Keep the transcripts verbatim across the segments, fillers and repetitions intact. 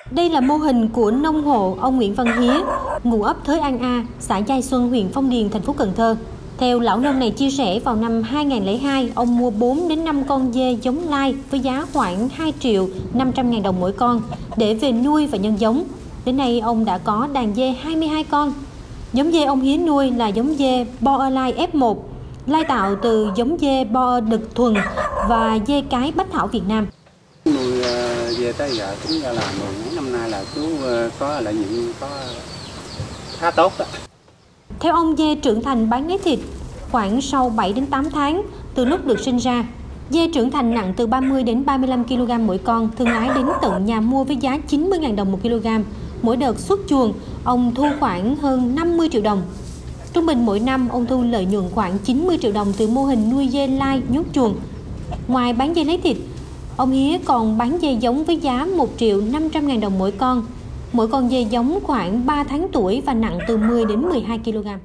Đây là mô hình của nông hộ ông Nguyễn Văn Hía, ngụ ấp Thới An A, xã Giai Xuân, huyện Phong Điền, thành phố Cần Thơ. Theo lão nông này chia sẻ, vào năm hai nghìn không trăm lẻ hai, ông mua bốn đến năm con dê giống lai với giá khoảng hai triệu năm trăm ngàn đồng mỗi con để về nuôi và nhân giống. Đến nay, ông đã có đàn dê hai mươi hai con. Giống dê ông Hía nuôi là giống dê Boer lai F một, lai tạo từ giống dê Boer đực thuần và dê cái Bách Thảo Việt Nam. Nuôi dê tới giờ tính ra là mấy năm nay là chú có lợi nhuận có khá tốt đó. Theo ông, dê trưởng thành bán lấy thịt khoảng sau bảy đến tám tháng từ lúc được sinh ra. Dê trưởng thành nặng từ ba mươi đến ba mươi lăm ki lô gam mỗi con, thương lái đến tận nhà mua với giá chín mươi ngàn đồng một kg. Mỗi đợt xuất chuồng, ông thu khoảng hơn năm mươi triệu đồng. Trung bình mỗi năm, ông thu lợi nhuận khoảng chín mươi triệu đồng từ mô hình nuôi dê lai nhốt chuồng. Ngoài bán dê lấy thịt, ông Hía còn bán dê giống với giá một triệu năm trăm ngàn đồng mỗi con. Mỗi con dê giống khoảng ba tháng tuổi và nặng từ mười đến mười hai ki lô gam.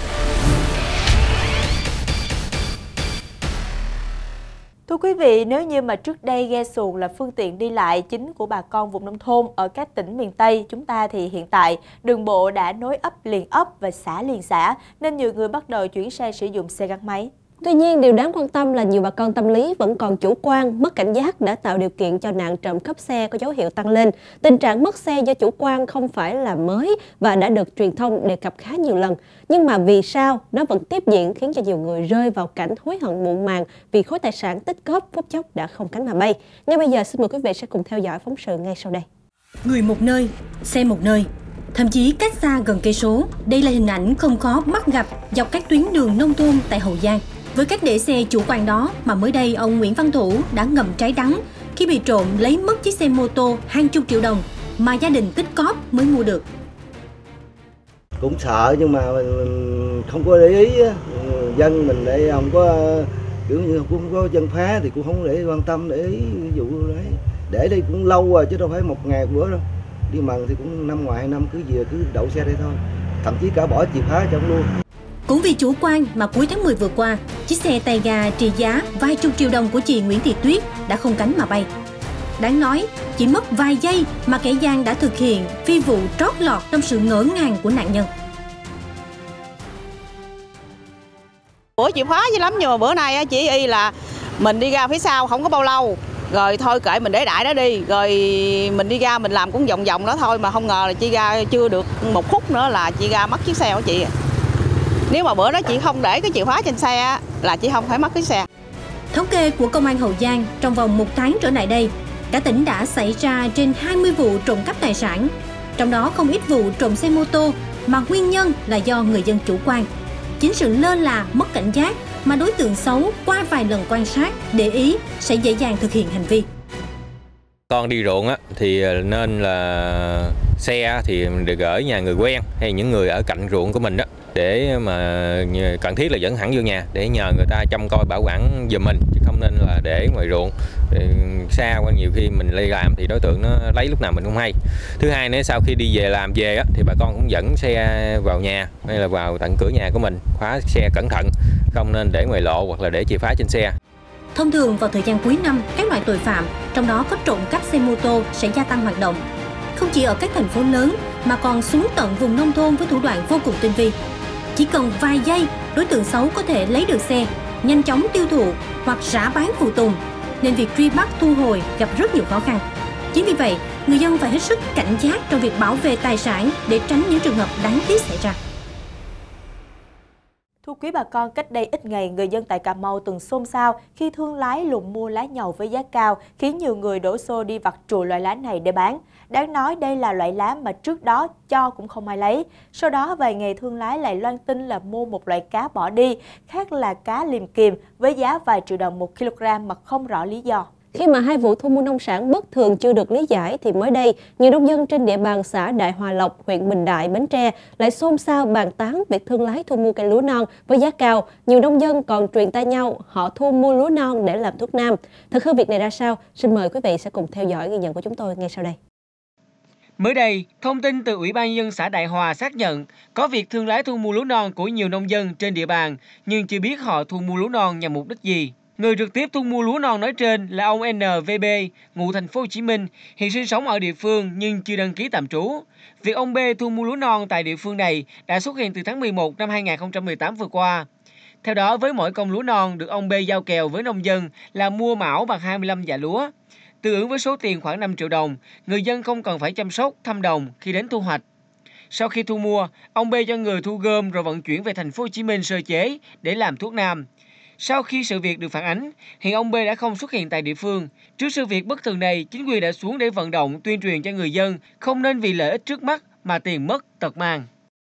Thưa quý vị, nếu như mà trước đây ghe xuồng là phương tiện đi lại chính của bà con vùng nông thôn ở các tỉnh miền Tây chúng ta, thì hiện tại đường bộ đã nối ấp liền ấp và xã liền xã, nên nhiều người bắt đầu chuyển sang sử dụng xe gắn máy. Tuy nhiên, điều đáng quan tâm là nhiều bà con tâm lý vẫn còn chủ quan, mất cảnh giác đã tạo điều kiện cho nạn trộm cắp xe có dấu hiệu tăng lên. Tình trạng mất xe do chủ quan không phải là mới và đã được truyền thông đề cập khá nhiều lần. Nhưng mà vì sao nó vẫn tiếp diễn khiến cho nhiều người rơi vào cảnh hối hận muộn màng vì khối tài sản tích góp phút chốc đã không cánh mà bay. Ngay bây giờ xin mời quý vị sẽ cùng theo dõi phóng sự ngay sau đây. Người một nơi, xe một nơi. Thậm chí cách xa gần cây số, đây là hình ảnh không khó bắt gặp dọc các tuyến đường nông thôn tại Hậu Giang. Với cách để xe chủ quan đó mà mới đây ông Nguyễn Văn Thủ đã ngậm trái đắng khi bị trộm lấy mất chiếc xe mô tô hàng chục triệu đồng mà gia đình tích cóp mới mua được. Cũng sợ nhưng mà mình không có để ý, dân mình đây không có kiểu như cũng có dân phá thì cũng không để quan tâm để ý vụ đấy. Để đây cũng lâu rồi chứ đâu phải một ngày bữa đâu. Đi mần thì cũng năm ngoài năm cứ về cứ đậu xe đây thôi. Thậm chí cả bỏ chìa khóa trong luôn. Cũng vì chủ quan mà cuối tháng mười vừa qua, chiếc xe tay ga trị giá vài chục triệu đồng của chị Nguyễn Thị Tuyết đã không cánh mà bay. Đáng nói, chỉ mất vài giây mà kẻ gian đã thực hiện phi vụ trót lọt trong sự ngỡ ngàng của nạn nhân. Bữa chịu khó dữ lắm nhưng mà bữa nay chỉ y là mình đi ra phía sau không có bao lâu. Rồi thôi kệ mình để đại đó đi, rồi mình đi ra mình làm cũng vòng vòng đó thôi, mà không ngờ là chị ra chưa được một phút nữa là chị ra mất chiếc xe của chị. Nếu mà bữa đó chị không để cái chìa khóa trên xe là chị không phải mất cái xe. Thống kê của Công an Hậu Giang, trong vòng một tháng trở lại đây, cả tỉnh đã xảy ra trên hai mươi vụ trộm cắp tài sản. Trong đó không ít vụ trộm xe mô tô mà nguyên nhân là do người dân chủ quan. Chính sự lơ là, mất cảnh giác mà đối tượng xấu qua vài lần quan sát, để ý sẽ dễ dàng thực hiện hành vi. Con đi ruộng á, thì nên là xe thì được gửi nhà người quen hay những người ở cạnh ruộng của mình đó, để mà cần thiết là dẫn hẳn vô nhà để nhờ người ta trông coi bảo quản giùm mình, chứ không nên là để ngoài ruộng xa qua, nhiều khi mình đi làm thì đối tượng nó lấy lúc nào mình không hay. Thứ hai nữa, sau khi đi về làm về á, thì bà con cũng dẫn xe vào nhà hay là vào tận cửa nhà của mình, khóa xe cẩn thận, không nên để ngoài lộ hoặc là để chìa khóa trên xe. Thông thường vào thời gian cuối năm, các loại tội phạm, trong đó có trộm cắp xe mô tô sẽ gia tăng hoạt động. Không chỉ ở các thành phố lớn mà còn xuống tận vùng nông thôn với thủ đoạn vô cùng tinh vi. Chỉ cần vài giây, đối tượng xấu có thể lấy được xe, nhanh chóng tiêu thụ hoặc rã bán phụ tùng, nên việc truy bắt thu hồi gặp rất nhiều khó khăn. Chính vì vậy, người dân phải hết sức cảnh giác trong việc bảo vệ tài sản để tránh những trường hợp đáng tiếc xảy ra. Thưa quý bà con, cách đây ít ngày, người dân tại Cà Mau từng xôn xao khi thương lái lùng mua lá nhầu với giá cao, khiến nhiều người đổ xô đi vặt trùi loại lá này để bán. Đáng nói đây là loại lá mà trước đó cho cũng không ai lấy. Sau đó vài ngày thương lái lại loan tin là mua một loại cá bỏ đi, khác là cá liềm kiềm với giá vài triệu đồng một kg mà không rõ lý do. Khi mà hai vụ thu mua nông sản bất thường chưa được lý giải thì mới đây, nhiều nông dân trên địa bàn xã Đại Hòa Lộc, huyện Bình Đại, Bến Tre lại xôn xao bàn tán việc thương lái thu mua cây lúa non với giá cao. Nhiều nông dân còn truyền tai nhau họ thu mua lúa non để làm thuốc nam. Thực hư việc này ra sao? Xin mời quý vị sẽ cùng theo dõi ghi nhận của chúng tôi ngay sau đây. Mới đây, thông tin từ Ủy ban nhân dân xã Đại Hòa xác nhận có việc thương lái thu mua lúa non của nhiều nông dân trên địa bàn, nhưng chưa biết họ thu mua lúa non nhằm mục đích gì. Người trực tiếp thu mua lúa non nói trên là ông en vê bê, ngụ thành phố Hồ Chí Minh, hiện sinh sống ở địa phương nhưng chưa đăng ký tạm trú. Việc ông B thu mua lúa non tại địa phương này đã xuất hiện từ tháng mười một năm hai nghìn không trăm mười tám vừa qua. Theo đó, với mỗi công lúa non được ông B giao kèo với nông dân là mua mão bằng hai mươi lăm dạ lúa, tương ứng với số tiền khoảng năm triệu đồng, người dân không cần phải chăm sóc, thăm đồng khi đến thu hoạch. Sau khi thu mua, ông B cho người thu gom rồi vận chuyển về thành phố Hồ Chí Minh sơ chế để làm thuốc nam. Sau khi sự việc được phản ánh, hiện ông B đã không xuất hiện tại địa phương. Trước sự việc bất thường này, chính quyền đã xuống để vận động tuyên truyền cho người dân không nên vì lợi ích trước mắt mà tiền mất tật mang.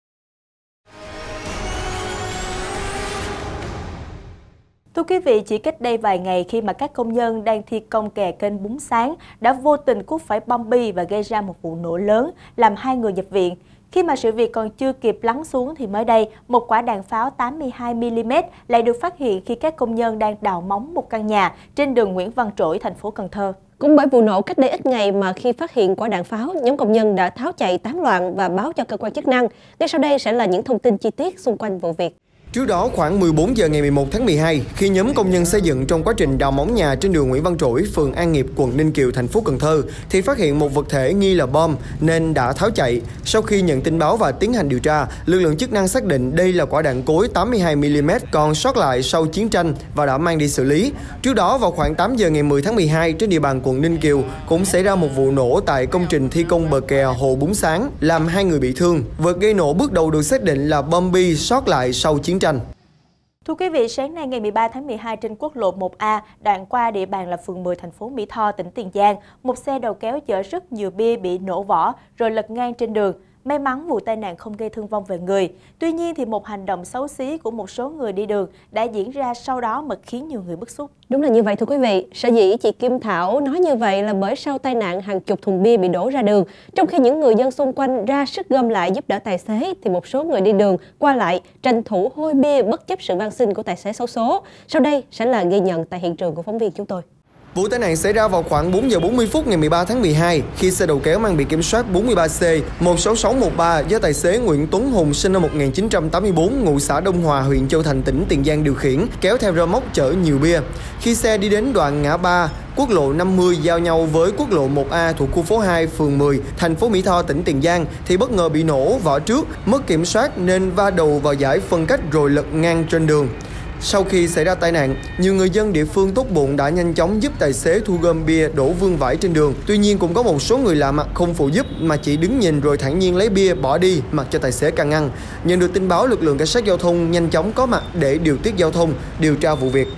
Thưa quý vị, chỉ cách đây vài ngày khi mà các công nhân đang thi công kè kênh Búng Sáng đã vô tình cuốc phải bom bi và gây ra một vụ nổ lớn làm hai người nhập viện. Khi mà sự việc còn chưa kịp lắng xuống thì mới đây, một quả đạn pháo tám mươi hai mi li mét lại được phát hiện khi các công nhân đang đào móng một căn nhà trên đường Nguyễn Văn Trỗi, thành phố Cần Thơ. Cũng bởi vụ nổ cách đây ít ngày mà khi phát hiện quả đạn pháo, nhóm công nhân đã tháo chạy tán loạn và báo cho cơ quan chức năng. Ngay sau đây sẽ là những thông tin chi tiết xung quanh vụ việc. Trước đó, khoảng mười bốn giờ ngày mười một tháng mười hai, khi nhóm công nhân xây dựng trong quá trình đào móng nhà trên đường Nguyễn Văn Trỗi, phường An Nghiệp, quận Ninh Kiều, thành phố Cần Thơ, thì phát hiện một vật thể nghi là bom nên đã tháo chạy. Sau khi nhận tin báo và tiến hành điều tra, lực lượng chức năng xác định đây là quả đạn cối tám mươi hai mi li mét còn sót lại sau chiến tranh và đã mang đi xử lý. Trước đó, vào khoảng tám giờ ngày mười tháng mười hai, trên địa bàn quận Ninh Kiều cũng xảy ra một vụ nổ tại công trình thi công bờ kè hồ Búng Sáng, làm hai người bị thương. Vật gây nổ bước đầu được xác định là bom bi sót lại sau chiến tranh. Thưa quý vị, sáng nay ngày mười ba tháng mười hai trên quốc lộ một A, đoạn qua địa bàn là phường mười thành phố Mỹ Tho, tỉnh Tiền Giang, một xe đầu kéo chở rất nhiều bia bị nổ vỏ rồi lật ngang trên đường. May mắn vụ tai nạn không gây thương vong về người. Tuy nhiên thì một hành động xấu xí của một số người đi đường đã diễn ra sau đó mà khiến nhiều người bức xúc. Đúng là như vậy thưa quý vị. Sở dĩ chị Kim Thảo nói như vậy là bởi sau tai nạn hàng chục thùng bia bị đổ ra đường. Trong khi những người dân xung quanh ra sức gom lại giúp đỡ tài xế thì một số người đi đường qua lại tranh thủ hôi bia bất chấp sự van xin của tài xế xấu số. Sau đây sẽ là ghi nhận tại hiện trường của phóng viên chúng tôi. Vụ tai nạn xảy ra vào khoảng bốn giờ bốn mươi phút ngày mười ba tháng mười hai khi xe đầu kéo mang biển kiểm soát bốn mươi ba C một sáu sáu một ba do tài xế Nguyễn Tuấn Hùng sinh năm một nghìn chín trăm tám mươi tư, ngụ xã Đông Hòa, huyện Châu Thành, tỉnh Tiền Giang điều khiển, kéo theo rơ móc chở nhiều bia. Khi xe đi đến đoạn ngã ba quốc lộ năm mươi giao nhau với quốc lộ một A thuộc khu phố hai, phường mười, thành phố Mỹ Tho, tỉnh Tiền Giang thì bất ngờ bị nổ vỏ trước, mất kiểm soát nên va đầu vào dải phân cách rồi lật ngang trên đường. Sau khi xảy ra tai nạn, nhiều người dân địa phương tốt bụng đã nhanh chóng giúp tài xế thu gom bia đổ vương vãi trên đường. Tuy nhiên cũng có một số người lạ mặt không phụ giúp mà chỉ đứng nhìn rồi thản nhiên lấy bia bỏ đi mặc cho tài xế can ngăn. Nhận được tin báo, lực lượng cảnh sát giao thông nhanh chóng có mặt để điều tiết giao thông, điều tra vụ việc.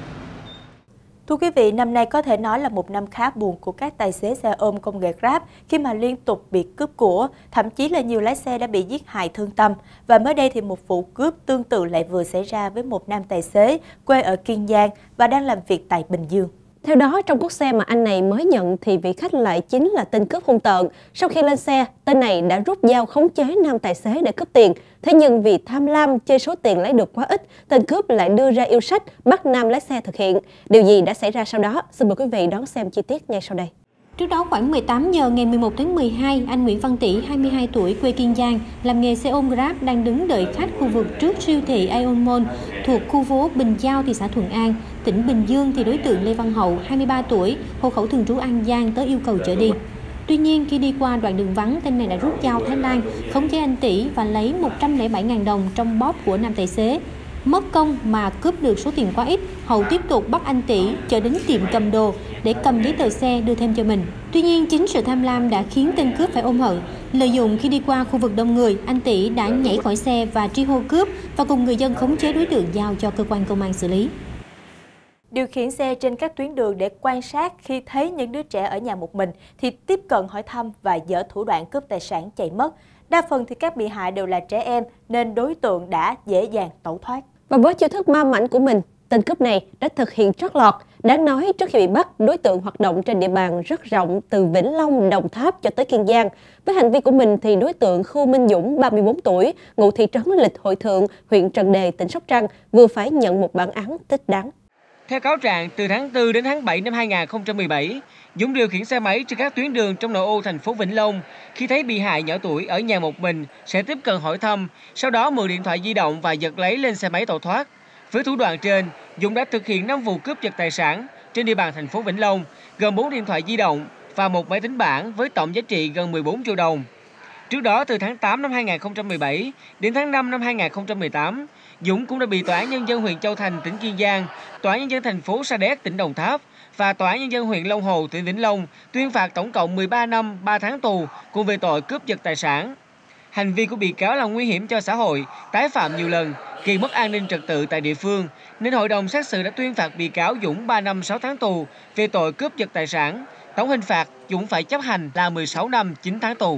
Thưa quý vị, năm nay có thể nói là một năm khá buồn của các tài xế xe ôm công nghệ Grab khi mà liên tục bị cướp của, thậm chí là nhiều lái xe đã bị giết hại thương tâm. Và mới đây thì một vụ cướp tương tự lại vừa xảy ra với một nam tài xế quê ở Kiên Giang và đang làm việc tại Bình Dương. Theo đó, trong cuốc xe mà anh này mới nhận thì vị khách lại chính là tên cướp hung tợn. Sau khi lên xe, tên này đã rút dao khống chế nam tài xế để cướp tiền. Thế nhưng vì tham lam chơi số tiền lấy được quá ít, tên cướp lại đưa ra yêu sách bắt nam lái xe thực hiện. Điều gì đã xảy ra sau đó? Xin mời quý vị đón xem chi tiết ngay sau đây. Trước đó khoảng mười tám giờ ngày mười một tháng mười hai, anh Nguyễn Văn Tỉ, hai mươi hai tuổi, quê Kiên Giang, làm nghề xe ôm Grab đang đứng đợi khách khu vực trước siêu thị Aeon Mall thuộc khu phố Bình Giao, thị xã Thuận An, tỉnh Bình Dương thì đối tượng Lê Văn Hậu, hai mươi ba tuổi, hộ khẩu thường trú An Giang tới yêu cầu chở đi. Tuy nhiên khi đi qua đoạn đường vắng, tên này đã rút dao Thái Lan khống chế anh Tỉ và lấy một trăm lẻ bảy nghìn đồng trong bóp của nam tài xế. Mất công mà cướp được số tiền quá ít, Hậu tiếp tục bắt anh Tỉ chở đến tiệm cầm đồ để cầm giấy tờ xe đưa thêm cho mình. Tuy nhiên, chính sự tham lam đã khiến tên cướp phải ôm hận. Lợi dụng khi đi qua khu vực đông người, anh Tỉ đã nhảy khỏi xe và tri hô cướp và cùng người dân khống chế đối tượng giao cho cơ quan công an xử lý. Điều khiển xe trên các tuyến đường để quan sát, khi thấy những đứa trẻ ở nhà một mình thì tiếp cận hỏi thăm và dở thủ đoạn cướp tài sản chạy mất. Đa phần thì các bị hại đều là trẻ em nên đối tượng đã dễ dàng tẩu thoát. Và với chiêu thức ma mãnh của mình, tên cướp này đã thực hiện trót lọt. Đáng nói, trước khi bị bắt, đối tượng hoạt động trên địa bàn rất rộng từ Vĩnh Long, Đồng Tháp cho tới Kiên Giang. Với hành vi của mình thì đối tượng Khu Minh Dũng, ba mươi tư tuổi, ngụ thị trấn Lịch Hội Thượng, huyện Trần Đề, tỉnh Sóc Trăng, vừa phải nhận một bản án thích đáng. Theo cáo trạng, từ tháng tư đến tháng bảy năm hai nghìn không trăm mười bảy, Dũng điều khiển xe máy trên các tuyến đường trong nội ô thành phố Vĩnh Long. Khi thấy bị hại nhỏ tuổi ở nhà một mình, sẽ tiếp cận hỏi thăm, sau đó mượn điện thoại di động và giật lấy lên xe máy tẩu thoát. Với thủ đoạn trên, Dũng đã thực hiện năm vụ cướp giật tài sản trên địa bàn thành phố Vĩnh Long, gồm bốn điện thoại di động và một máy tính bảng với tổng giá trị gần mười bốn triệu đồng. Trước đó, từ tháng tám năm hai nghìn không trăm mười bảy đến tháng năm năm hai nghìn không trăm mười tám, Dũng cũng đã bị Tòa án Nhân dân huyện Châu Thành, tỉnh Kiên Giang, Tòa án Nhân dân thành phố Sa Đéc, tỉnh Đồng Tháp và Tòa án Nhân dân huyện Long Hồ, tỉnh Vĩnh Long tuyên phạt tổng cộng mười ba năm ba tháng tù cùng về tội cướp giật tài sản. Hành vi của bị cáo là nguy hiểm cho xã hội, tái phạm nhiều lần, gây mất an ninh trật tự tại địa phương, nên hội đồng xét xử đã tuyên phạt bị cáo Dũng ba năm sáu tháng tù về tội cướp giật tài sản. Tổng hình phạt Dũng phải chấp hành là mười sáu năm chín tháng tù.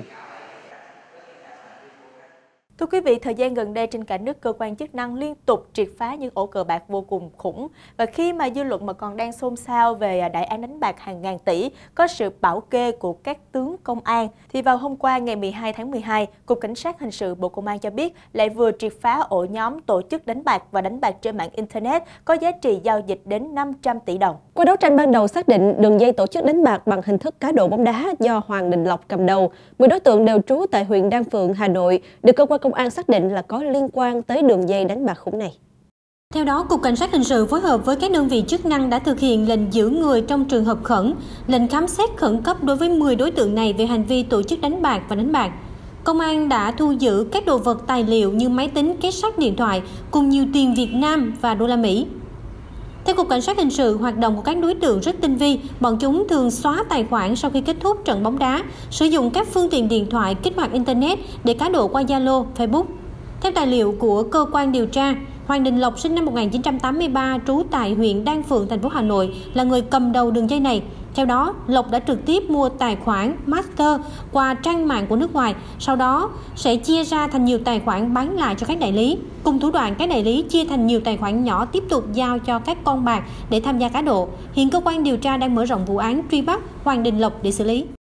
Thưa quý vị, thời gian gần đây trên cả nước, cơ quan chức năng liên tục triệt phá những ổ cờ bạc vô cùng khủng. Và khi mà dư luận mà còn đang xôn xao về đại án đánh bạc hàng ngàn tỷ, có sự bảo kê của các tướng công an, thì vào hôm qua ngày mười hai tháng mười hai, Cục Cảnh sát Hình sự Bộ Công an cho biết lại vừa triệt phá ổ nhóm tổ chức đánh bạc và đánh bạc trên mạng Internet có giá trị giao dịch đến năm trăm tỷ đồng. Qua đấu tranh ban đầu xác định đường dây tổ chức đánh bạc bằng hình thức cá độ bóng đá do Hoàng Đình Lộc cầm đầu, mười đối tượng đều trú tại huyện Đan Phượng, Hà Nội, được cơ quan công an xác định là có liên quan tới đường dây đánh bạc khủng này. Theo đó, Cục Cảnh sát Hình sự phối hợp với các đơn vị chức năng đã thực hiện lệnh giữ người trong trường hợp khẩn, lệnh khám xét khẩn cấp đối với mười đối tượng này về hành vi tổ chức đánh bạc và đánh bạc. Công an đã thu giữ các đồ vật tài liệu như máy tính, két sắt, điện thoại cùng nhiều tiền Việt Nam và đô la Mỹ. Theo Cục Cảnh sát Hình sự, hoạt động của các đối tượng rất tinh vi, bọn chúng thường xóa tài khoản sau khi kết thúc trận bóng đá, sử dụng các phương tiện điện thoại kích hoạt Internet để cá độ qua Zalo, Facebook. Theo tài liệu của cơ quan điều tra, Hoàng Đình Lộc sinh năm một nghìn chín trăm tám mươi ba, trú tại huyện Đan Phượng, thành phố Hà Nội, là người cầm đầu đường dây này. Theo đó, Lộc đã trực tiếp mua tài khoản Master qua trang mạng của nước ngoài, sau đó sẽ chia ra thành nhiều tài khoản bán lại cho các đại lý. Cùng thủ đoạn, các đại lý chia thành nhiều tài khoản nhỏ tiếp tục giao cho các con bạc để tham gia cá độ. Hiện cơ quan điều tra đang mở rộng vụ án truy bắt Hoàng Đình Lộc để xử lý.